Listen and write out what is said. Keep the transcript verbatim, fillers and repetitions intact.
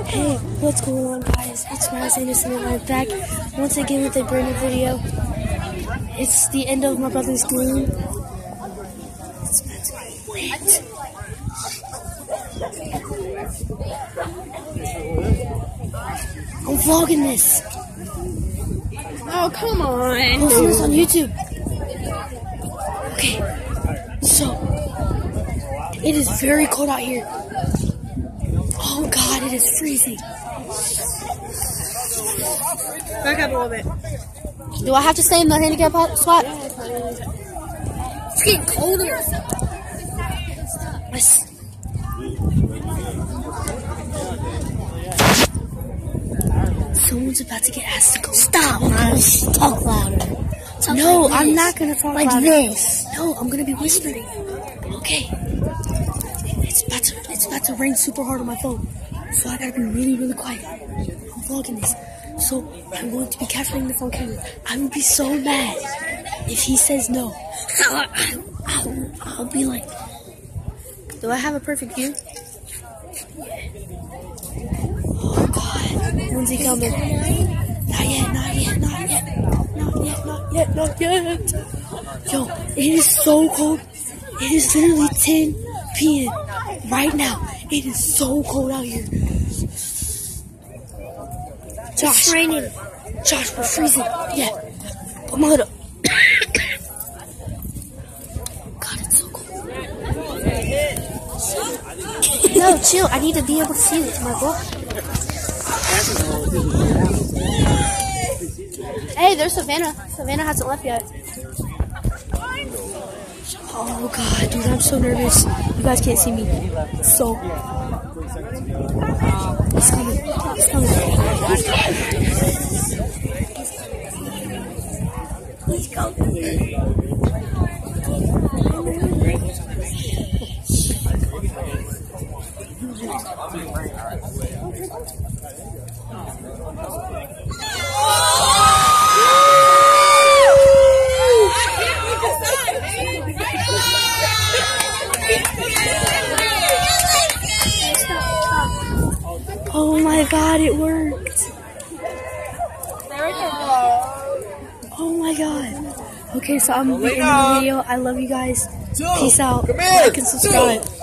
Hey, what's going on, guys? It's Miles Anderson and I'm back once again with a brand new video. It's the end of my brother's game. It's meant to be lit. I'm vlogging this. Oh, come on. I'm posting this on YouTube. Okay, so it is very cold out here. Oh God, it is freezing. Back up a little bit. Do I have to stay in the handicap spot? It's getting colder. Let's... Someone's about to get asked to go. Stop, Miles. Talk louder. Talk no, like I'm not gonna talk like louder. this. No, I'm gonna be whispering. Okay. It's about to it's about to rain super hard on my phone, so I gotta be really really quiet. I'm vlogging this, so I'm going to be capturing the phone camera. I would be so mad if he says no. I'll, I'll, I'll be like, do I have a perfect view? Oh God, when's he coming? Not yet, not yet, not yet, not yet, not yet, not yet. Yo, it is so cold. It is literally ten P M right now. It is so cold out here. Josh, it's raining. Josh, we're freezing. Yeah. Put my hood up. God, it's so cold. No, chill. I need to be able to see this, my boy. Hey, there's Savannah. Savannah hasn't left yet. Oh God, dude, I'm so nervous. You guys can't see me. So, it's coming. It's coming. Let's go. Oh my God, it worked. Oh my God. Okay, so I'm ending the video. I love you guys. Peace out. Like and subscribe.